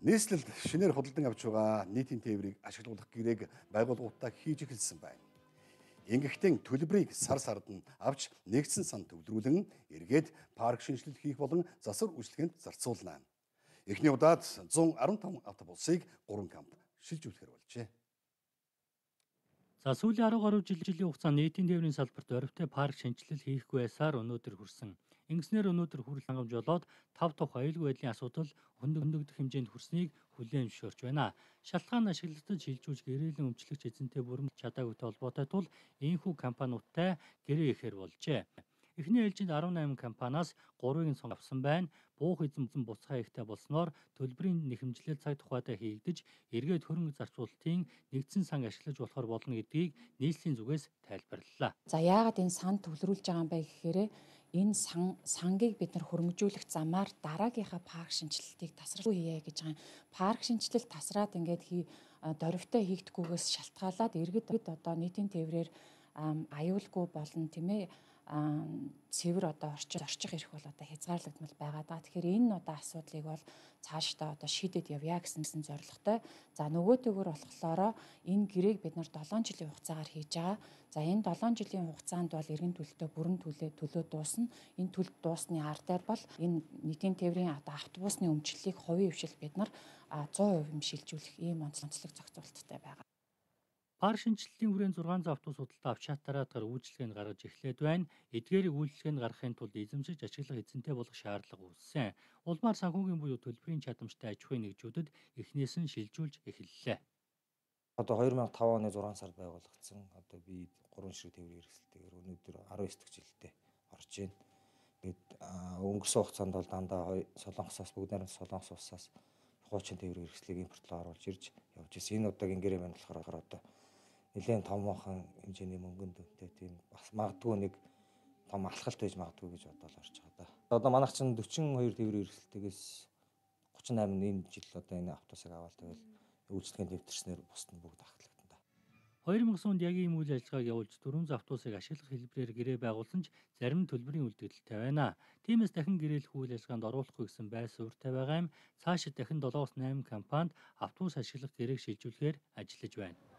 Нийслэлд шинээр худалдан авч байгаа нийтийн тээврийг ашиглуулах гэрээг байгууллагуудаа хийж эхэлсэн байна. Ингэхдээ төлбөрийг сар сард нь авч нэгдсэн сан төвлөрүүлэн эргээд парк шинжилэл хийх болон засвар үйлчлэгэнд зарцуулна. Эхний удаад 115 автобусыг 3 камп шилжүүлэхээр болжээ. За сүүлийн 10 гаруй жилийн хугацаанд нийтийн тээврийн салбарт оройтой парк шинжилэл хийхгүй байсаар өнөөдөр хүрсэн. Ингэснээр өнөөдөр хүрэл хангамж болоод 5 дахь аюулгүй байдлын асуудал хөндөгдөх хэмжээнд хүрснийг хүлээн зөвшөөрч байна. Шалтгаан ашиглалтад шилжүүлж гэрээлийн өмчлөгч эзэнтэй бүрэн чадаагүйтэй холбоотой тул ийхүү компаниудтай гэрээ ихээр болжээ. Эхний ээлжинд 18 компаниас 3-ыг нь сонгосон байна. Буух эзэн буцаа ихтэй болсноор төлбөрийн нэхэмжлэл цаг тухайдаа хийгдэж, эргээд хөрөнгө зарцуулалтын нэгдсэн сан ашиглаж болохоор болно гэдгийг нийслэлийн зүгээс тайлбарлалаа. За яагаад энэ сан төвлөрүүлж байгаа юм бэ гэхээр энэ сангийг бид нар хөрөнгөжүүлэх замаар дараагийнхаа парк шинжилэлтийг тасралтгүй хийе гэж байгаа. Парк шинжилэлт тасраад ингээд дөрвтэй хийгдэхгүйгээс шалтгаалаад иргэд одоо нийтийн тээврээр аюулгүй болно тийм ээ, цэвэр одоо орчих ирэх бол одоо хязгаарлагдмал байгаа даа. Тэгэхээр энэ одоо асуудлыг бол цаашдаа одоо шийдэд явъя гэсэн зорилготой. За нөгөөтэйгөр болохоор энэ гэрээг бид нар 7 жилийн хугацаагаар хийж байгаа. За энэ 7 жилийн хугацаанд бол иргэн төлөлтөө бүрэн төлөө дуусна. Энэ төлөлт дуусны ар дээр бол энэ нийтийн тээврийн одоо автобусны өмчлөлийг хувийн хвшил бид нар 100% шилжүүлэх ийм онцлог зохицуулттай байгаа. Парк шинжилтийн хүрээнд 600 автобус худалдаа авч шаатараатгаар үйлчлэгэнд гаргаж эхлээд байна. Эдгээрийг үйлчлэгэнд гаргахын тулд эзэмшиж ашиглах эзэнтэй болох шаардлага үүссэн. Улмаар санхүүгийн буюу төлбөрийн чадамжтай аж ахуйн нэгжүүдэд эхнээс нь шилжүүлж эхэллээ. Одоо 2005 оны 6 сард байгуулагдсан. Одоо би 3 ширхэг тээврийн хэрэгсэлтэйгээр өнөөдөр 19 дахь жилдээ орж байна. Тэгээд өнгөрсөн хугацаанд бол дандаа Солонгосоос бүгд найрамд Солонгос улсаас хуучин тээврийн хэрэгслийг импортлоо оруулж ирж явж ирсэн. Энэ удаагийн гэрээ маань болохоор одоо нэлээд томоохон хэмжээний мөнгөнд үнэтэй тийм бас магадгүй нэг том алхалт байж магадгүй гэж бодоод орж байгаа да. Одоо манайх чинь 42 тээврийн хэрэгсэлтээс 38 энэ жил одоо энэ автобусыг аваад тэгэл үйлчлэгэнд нэвтэрснээр бусд нь бүгд ахлагдана да. 2000 онд яг ийм үйл ажиллагааг явуулж 400 автобусыг ашиглах хэлбэрээр гэрээ байгуулсан ч зарим нь төлбөрийн үлдэгдэлтэй байна. Тиймээс дахин гэрээлэх үйл ажиллагаанд оруулахгүй гэсэн байр суурьтай байгаа юм. Цаашид дахин 7-8 компанид автобус ашиглах гэрээг шилжүүлэхээр ажиллаж байна.